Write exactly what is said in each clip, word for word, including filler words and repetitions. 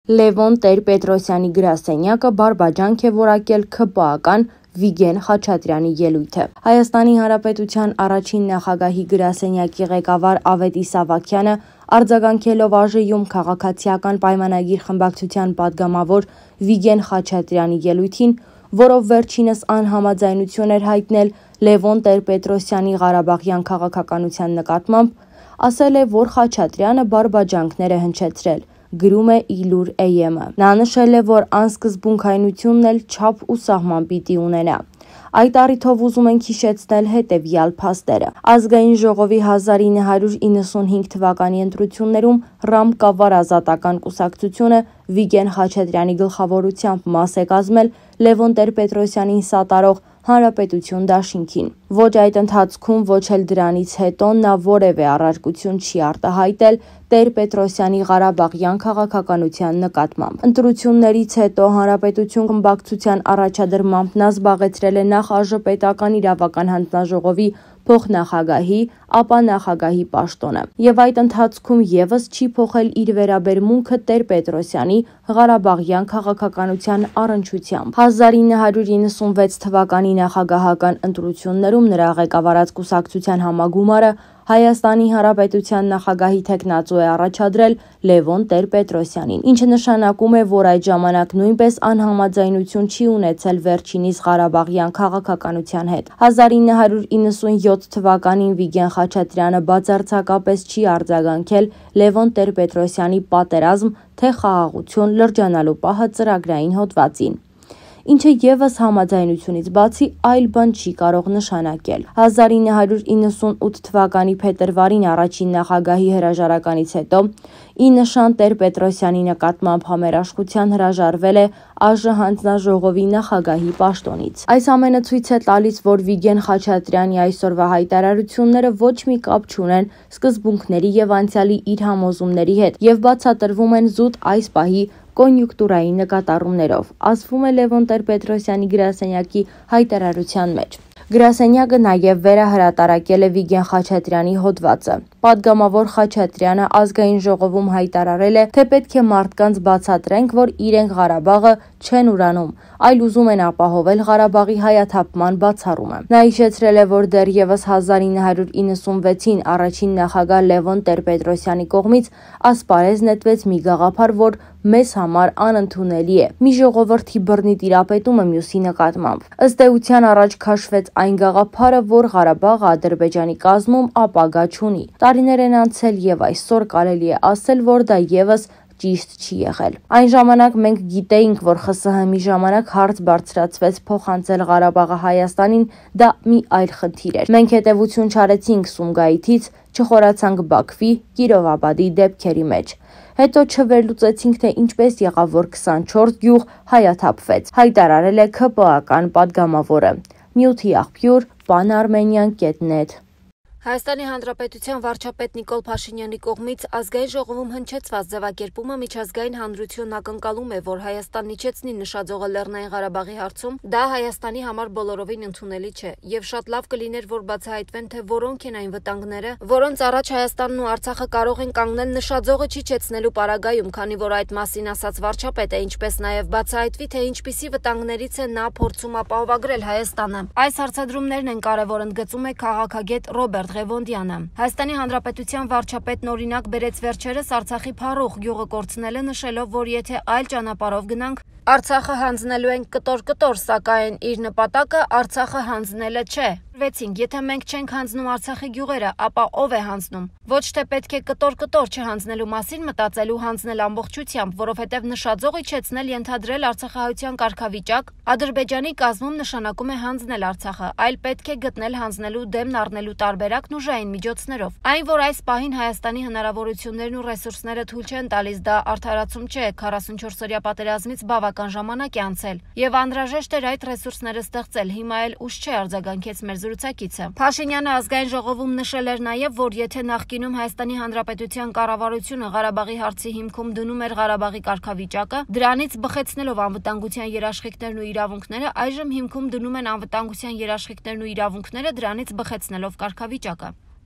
Լևոն Տեր-Պետրոսյանի գրասենյակը բարբաջանք է որակել ՔՊԱ-ական Վիգեն Խաչատրյանի ելույթը։ Հայաստանի Հանրապետության առաջին նախագահի գրասենյակի ղեկավար Ավետիս Ավագյանը արձագանքելով ԱԺ-ում քաղաքացիական պայմանագիր խմբակցության падգամավոր Վիգեն Խաչատրյանի ելույթին, որով վերջինս անհամաձայնություն էր հայտնել Լևոն Տեր-Պետրոսյանի Ղարաբաղյան քաղաքականության նկատմամբ, ասել է, որ Խաչատրյանը բարբաջանքներ է հնչեցրել, գրում է Իլուր Է Եմ-ը։ Նա նշել է, որ անսկզբունքայնությունն էլ չափ ու սահման պիտի ունենա։ Այդ առիթով ուզում ենք հիշեցնել հետևյալ փաստերը։ Ազգային ժողովի հազար ինը հարյուր իննսունհինգ թվականի ընտրություններում Ռամկավար ազատական կուսակցությունը Վիգեն Խաչատրյանի գլխավորությամբ մաս է կազմել Լևոն Տեր-Պետրոսյանին սատարող Հանրապետություն դաշինքին։ Ոչ այդ ընթացքում, ոչ էլ դրանից հետո նա որևէ առարկություն չի արտահայտել Տեր-Պետրոսյանի Ղարաբաղյան քաղաքականության նկատմամբ։ Ընտրություններից հետո Հանրապետություն խմբակցության առաջադրմամբ նա զբաղեցրել է նախ ԱԺ պետական իրավական հանձնաժողովի փոխնախագահի, ապա նախագահի պաշտոնը, եւ այդ ընթացքում եւս չի փոխել իր վերաբերմունքը Տեր-Պետրոսյանի Ղարաբաղյան քաղաքականության առնչությամբ։ հազար ինը հարյուր իննսունվեց թվականի նախագահական ընտրություններում նրա ղեկավարած կուսակցության համագումարը Հայաստանի Հանրապետության նախագահի թեկնածու է առաջադրել Լևոն Տեր-Պետրոսյանին, ինչը նշանակում է, որ այդ ժամանակ նույնպես անհամաձայնություն չի ունեցել վերջինիս Ղարաբաղյան քաղաքականության հետ։ հազար ինը հարյուր իննսունյոթ թվականին Վիգեն Խաչատրյանը բացարձակապես չի արձագանքել Լևոն Տեր-Պետրոսյանի պատերազմ թե խաղաղություն լրջանալու պահը ծրագրային հոդվածին, ինչը եւս համաձայնությունից բացի այլ բան չի կարող նշանակել։ հազար ինը հարյուր իննսունութ թվականի փետրվարին առաջին նախագահի հրաժարականից հետո ի նշան Տեր-Պետրոսյանի նկատմամբ համերաշխության հրաժարվել է ԱԺ հանձնաժողովի նախագահի պաշտոնից։ Այս ամենը ցույց է տալիս, որ Վիգեն Խաչատրյանի այսօրվա հայտարարությունները ոչ մի կապ չունեն սկզբունքների եւ անցյալի իր համոզումների հետ եւ բացատրվում են զուտ այս պահի կոնյուկտուրային նկատառումներով, ասվում է Լևոն Տեր-Պետրոսյանի գրասենյակի հայտարարության մեջ։ Գրասենյակը նաև վերահրատարակել է Վիգեն Խաչատրյանի հոդվածը։ Պատգամավոր Խաչատրյանը ազգային ժողովում հայտարարել է, թե պետք է մարդկանց բացատրենք, որ իրենք Ղարաբաղը չեն ուրանում, այլ ուզում են ապահովել Ղարաբաղի հայաթափման բացառումը։ Նա հիշեցրել է, որ դեռևս հազար ինը հարյուր իննսունվեցին առաջին նախագահ Լևոն Տեր-Պետրոսյանի կողմից ասպարեզ նետվեց մի գաղափար, որ մեզ համար անընդունելի է՝ մի ժողովրդի բռնի տիրապետումը մյուսի նկատմամբ։ Ըստ էության առաջ քաշվեց այն գաղափարը, որ Ղարաբաղը Ադրբեջանի կազմում ապագա չունի։ Տարիներ են անցել եւ այսօր կարելի է ասել, որ դա եւս ճիշտ չի եղել։ Այն ժամանակ մենք գիտեինք, որ ԽՍՀՄ մի ժամանակ հարց բարձրացվեց փոխանցել Ղարաբաղը Հայաստանին, դա մի այլ խնդիր էր։ Մենք հետևություն չարեցինք Սումգայիթից, չխորացանք Բաքվի, Կիրովաբադի դեպքերի մեջ։ Հետո չվերլուծեցինք, թե ինչպես եղավ, որ քսանչորս գյուղ հայաթափվեց, հայտարարել է ՔՊԱ-ական падգամավորը։ Նյութի աղբյուր Pan-Armenian կետ net։ Հայաստանի Հանրապետության վարչապետ Նիկոլ Փաշինյանի կողմից ազգային ժողովում հնչեցված ձևակերպումը միջազգային հանրությունն ակնկալում է, որ Հայաստանն իջեցնի նշաձողը Լեռնային Ղարաբաղի հարցում, դա Հայաստանի համար բոլորովին ընդունելի չէ, եւ շատ լավ կլիներ, որ բացահայտվեն, թե որոնք են այն վտանգները, որոնց առաջ Հայաստանն ու Արցախը կարող են կանգնել նշաձողը չիջեցնելու պարագայում, քանի որ այդ մասին ասաց վարչապետը, ինչպես նաեւ բացահայտվի, թե ինչպիսի վտանգներից է նա փորձում ապահովագրել Հայաստանը։ Այս հարցադրումներն են կարևոր, ընդգծում է քաղաքագետ Ռոբերտ Ղևոնդյանը։ Հայաստանի Հանրապետության վարչապետն օրինակ բերեց վերջերս Արցախի Փառուխ գյուղը կորցնելը, նշելով, որ եթե այլ ճանապարհով գնանք, Արցախը հանձնելու են կտոր-կտոր, սակայն իր նպատակը Արցախը հանձնելը չէ։ Եթե մենք չենք հանձնում Արցախի գյուղերը, ապա ով է հանձնում։ Ոչ թե պետք է կտոր-կտոր չհանձնելու մասին մտածելու, հանձնել ամբողջությամբ, որովհետև նշաձող իջեցնել, ենթադրել արցախահայության կարգավիճակ Ադրբեջանի կազմում նշանակում է հանձնել Արցախը, այլ պետք է գտնել հանձնելու դեմն առնելու տարբերակն ուժային միջոցներով։ Այն, որ այս պահին Հայաստանի հնարավորություններն ու ռեսուրսները թույլ չեն տալիս, դա արդարացում չէ, քառասունչորսօրյա պատերազմից բավական ժամանակ է անցել, եւ անհրաժեշտ էր այդ ռեսուրսները ստեղծել, հիմա էլ ուշ չէ, արձագանքեց մեր զրուցակիցը։ Փաշինյանը ազգային ժողովում նշել էր նաև, որ եթե նախկինում Հայաստանի Հանրապետության կառավարությունը Ղարաբաղի հարցի հիմքում դնում էր Ղարաբաղի կարգավիճակը, դրանից բխեցնելով անվտանգության երաշխիքներն ու իրավունքները, այժմ հիմքում դնում են անվտանգության երաշխիքներն ու իրավունքները, դրանից բխեցնելով կարգավիճակը։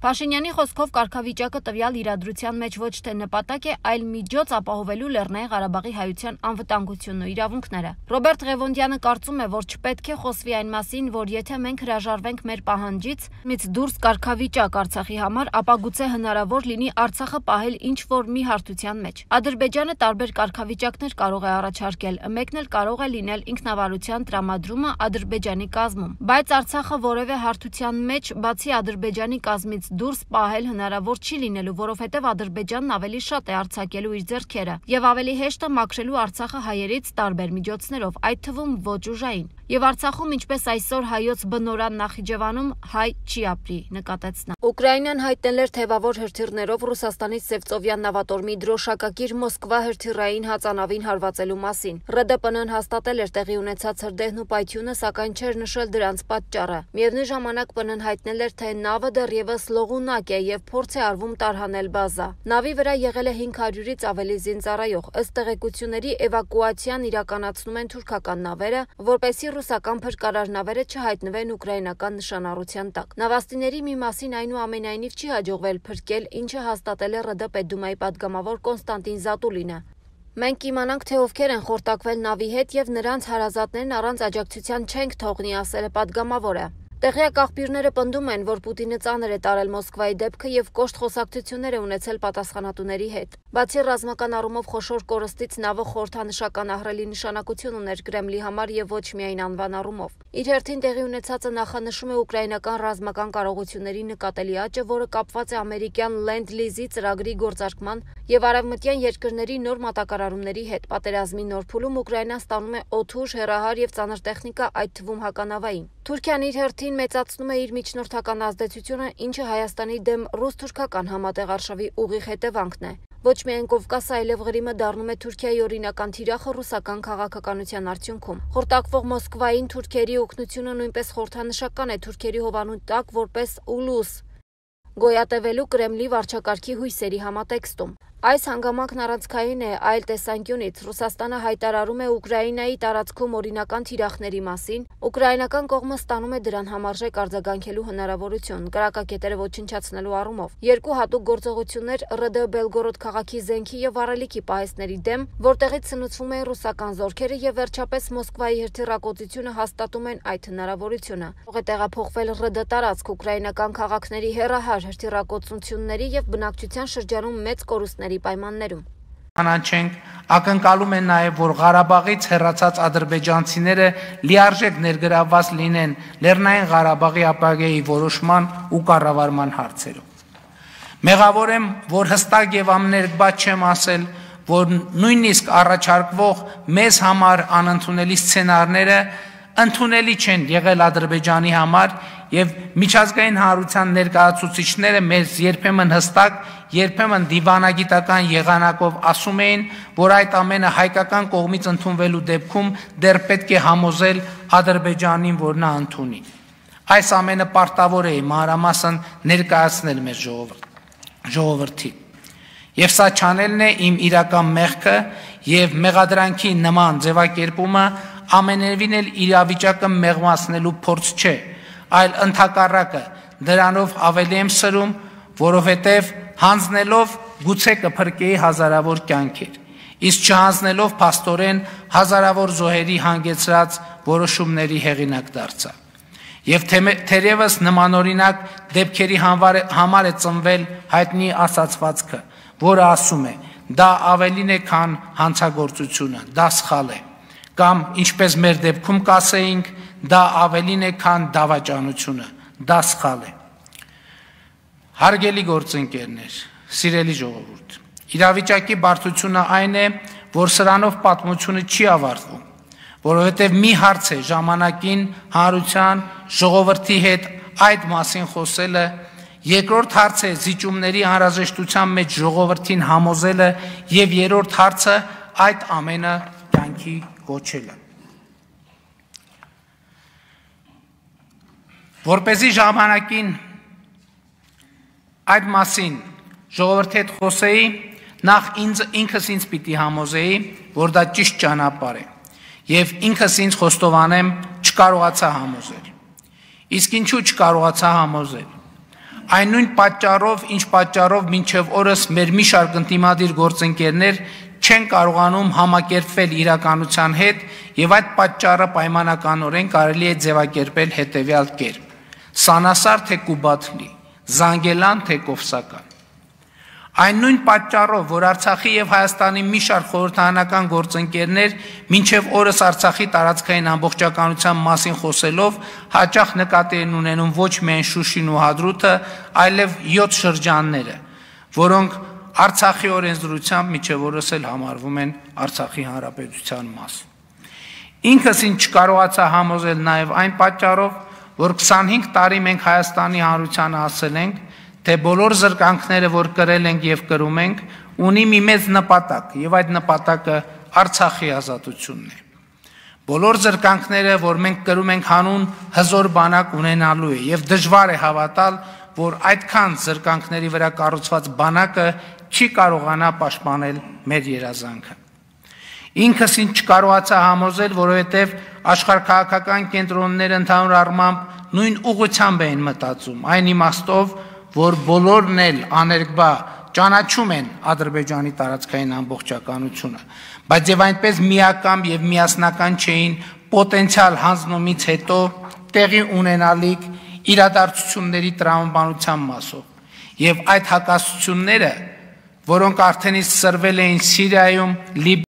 Փաշինյանի խոսքով կարգավիճակը տվյալ իրադրության մեջ ոչ թե նպատակ է, այլ միջոց ապահովելու Լեռնային Ղարաբաղի հայության անվտանգությունն ու իրավունքները։ Ռոբերտ Ղևոնդյանը կարծում է, որ չպետք է խոսվի այն մասին, որ եթե մենք հրաժարվենք մեր պահանջից մից դուրս կարգավիճակ Արցախի համար, ապա գուցե հնարավոր լինի Արցախը պահել ինչ-որ մի հարթության մեջ։ Ադրբեջանը տարբեր կարգավիճակներ կարող է առաջարկել, մեկն էլ կարող է լինել ինքնավարության տրամադրումը Ադրբեջանի կազմում, բայց Արցախը որևէ հարթության մեջ բացի Ադրբեջանի կազմից դուրս պահել հնարավոր չի լինելու, որովհետև Ադրբեջանն ավելի շատ է արձակելու իր ձեռքերը եւ ավելի հեշտ է մաքրելու Արցախը հայերից տարբեր միջոցներով, այդ թվում ոչ ուժային։ Եվ Արցախում, ինչպես այսօր հայոց բնորան Նախիջևանում, հայ չի ապրի, նկատեց նա։ Ուկրաինան հայտնել էր թևավոր հրթիռներով Ռուսաստանից Սևծովյան նավատորմի դրոշակակիր Մոսկվա հրթիռային հածանավին հարվածելու մասին։ ՌԴՊՆ-ն հաստատել էր տեղի ունեցած հրդեհն ու պայթյունը, սակայն չէր նշել դրանց պատճառը։ Միևնույն ժամանակ ՊՆ-ն հայտնել էր, թե նավը դեռևս լողունակ է եւ փորձ է արվում տարհանել բազա։ Նավի վրա եղել է հինգ հարյուրից ավելի զինծառայող։ Ըստ տեղեկությունների, էվակուացիան իրականացնում են թուրքական նավերը, որպեսզի ռուսական փրկարար նավերը չհայտնվեն ուկրաինական նշանառության տակ։ Նավաստիների մի մասին այնուամենայնիվ չի հաջողվել փրկել, ինչը հաստատել է ՌԴ Պետդումայի падգամավոր Կոնստանտին Զատուլինը։ Մենք կիմանանք, թե ովքեր են խորտակվել նավի հետ եւ նրանց հարազատներն առանց աջակցության չենք թողնի, ասել է падգամավորը։ Տեղյակ աղբյուրները պնդում են, որ Պուտինը ծանր է տարել Մոսկվայի դեպքը եւ կոշտ խոսակցություններ է ունեցել պատասխանատուների հետ։ Բացի ռազմական առումով խոշոր կորստից նավը խորհրդանշական ահռելի նշանակություն ուներ Կրեմլի համար եւ ոչ միայն անվան առումով։ Իր հերթին տեղի ունեցածը նախանշում է ուկրաինական ռազմական կարողությունների նկատելի աճը, որը կապված է ամերիկյան Լենդ-Լիզի ծրագրի գործարկման եւ արևմտյան երկրների նոր մատակարարումների հետ։ Պատերազմի նոր փուլում Ուկրաինան ստանում է օդուժ, հեռահար եւ ծանր տեխնիկա, այդ թվում հականավային։ Թուրքիան իր հերթին մեծացնում է իր միջնորդական ազդեցությունը, ինչը Հայաստանի դեմ ռուս-թուրքական համատեղ արշավի ուղիղ հետևանքն է։ Ոչ միայն Կովկասը, այլև Ղրիմը դառնում է Թուրքիայի օրինական թիրախը ռուսական քաղաքականության արդյունքում։ Խորտակվող Մոսկվային թուրքերի օգնությունը նույնպես խորհրդանշական է թուրքերի հովանու տակ որպես ուլուս գոյատևելու Կրեմլի վարչակարգի հույսերի համատեքստում։ Այս հանգամանքն առանցքային է այլ տեսանկյունից։ Ռուսաստանը հայտարարում է Ուկրաինայի տարածքում օրինական թիրախների մասին, ուկրաինական կողմը ստանում է դրան համարժեք արձագանքելու հնարավորություն, կրակակետերը ոչնչացնելու առումով։ Երկու հատուկ գործողություններ ՌԴ Բելգորոդ քաղաքի զենքի եւ վառելիքի պահեստների դեմ, որտեղից սնուցվում են ռուսական զորքերը եւ վերջապես Մոսկվայի հրթիռակոծությունը հաստատում են այդ հնարավորությունը։ Ող է տեղափոխվել ՌԴ տարածք ուկրաինական քաղաքների հեռահար հրթիռակոծությունների եւ բնակչության շրջանում մեծ կորուստների պայմաններում։ Հանանչենք, ակնկալում են նաև, որ Ղարաբաղից հեռացած ադրբեջանցիները լիարժեք ներգրավված լինեն Լեռնային Ղարաբաղի ապագայի որոշման ու կառավարման հարցերում։ Մեղավոր եմ, որ հստակ եւ ամներկբա չեմ ասել, որ նույնիսկ առաջարկվող մեզ համար անընդունելի սցենարները ընդունելի չեն եղել Ադրբեջանի համար եւ միջազգային հանրության ներկայացուցիչները մեզ երբեմն հստակ, երբեմն դիվանագիտական եղանակով ասում էին, որ այդ ամենը հայկական կողմից ընդունվելու դեպքում դեռ պետք է համոզել Ադրբեջանին, որ նա ընդունի։ Այս ամենը պարտավոր է մանրամասն ներկայացնել մեր ժողովրդին։ Եվ սա չանելն է իմ իրական մեղքը եւ մեղադրանքի նման ձևակերպումը ամենևին էլ իրավիճակը մեղմացնելու փորձ չէ, այլ ընդհակառակը դրանով ավելի եմ սրում, որովհետև հանձնելով գուցե կփրկեի հազարավոր կյանքեր, իսկ չհանձնելով փաստորեն հազարավոր զոհերի հանգեցրած որոշումների հեղինակ դարձա։ Եվ թերևս նմանօրինակ դեպքերի համար է ծնվել հայտնի ասացվածքը, որը ասում է. դա ավելին է, քան հանցագործությունը, դա սխալ է, կամ ինչպես մեր դեպքում կասեինք, դա ավելին է, քան դավաճանությունը, դա սխալ է։ Հարգելի գործընկերներ, սիրելի ժողովուրդ, իրավիճակի բարդությունը այն է, որ սրանով պատմությունը չի ավարտվում, որովհետև մի հարց է ժամանակին հանրության ժողովրդի հետ այդ մասին խոսելը, երկրորդ հարց է զիջումների անհրաժեշտության մեջ ժողովրդին համոզելը եւ երրորդ հարցը այդ ամենը կյանքի կոչելը։ Որպեսզի ժամանակին այդ մասին ժողովրդի հետ խոսեի, նախ ինքս ինձ պիտի համոզեի, որ դա ճիշտ ճանապարհ է, եւ ինքս ինձ խոստովանեմ չկարողացա համոզել։ Իսկ ինչու չկարողացա համոզել։ Այն նույն պատճառով, ինչ պատճառով մինչև օրս մեր մի շարք ընդդիմադիր գործընկերներ չեն կարողանում համակերպվել իրականության հետ եւ այդ պատճառը պայմանականորեն կարելի է ձևակերպել հետեւյալ կերպ. Սանասար թե Կուբաթլի, Զանգելան թե Կովսական։ Այն նույն պատճառով, որ Արցախի եւ Հայաստանի մի շարք խորհրդարանական գործընկերներ մինչև օրս Արցախի տարածքային ամբողջականության մասին խոսելով հաճախ նկատի են ունենում ոչ միայն Շուշին ու Հադրութը, այլև յոթ շրջանները, որոնք Արցախի օրենսդրությամբ մինչև օրս էլ համարվում են Արցախի հանրապետության մաս։ Ինքս ինձ չկարողացա համոզել նաեւ այն պատճառով, որ քսանհինգ տարի մենք Հայաստանի հանրությանը ասել ենք, թե բոլոր զրկանքները, որ կրել ենք եւ կրում ենք, ունի մի մեծ նպատակ, եւ այդ նպատակը Արցախի ազատությունն է։ Բոլոր զրկանքները, որ մենք կրում ենք հանուն հզոր բանակ ունենալու է, եւ դժվար է հավատալ, որ այդքան զրկանքների վրա կառուցված բանակը չի կարողանա պաշտպանել մեր երազանքը։ Ինքս ինձ չկարողացա համոզել, որովհետեւ աշխարհքաղաքական կենտրոնները ընդհանուր առմամբ նույն ուղղությամբ էին մտածում, այն իմաստով, որ բոլորն էլ աներկբա ճանաչում են Ադրբեջանի տարածքային ամբողջականությունը, բայց եւ այնպես միակամ եւ միասնական չէին պոտենցիալ հանձնումից հետո տեղի ունենալիք իրադարձությունների տրամաբանության մասով եւ այդ հակասությունները, որոնք արդեն իսկ սրվել էին Սիրիայում,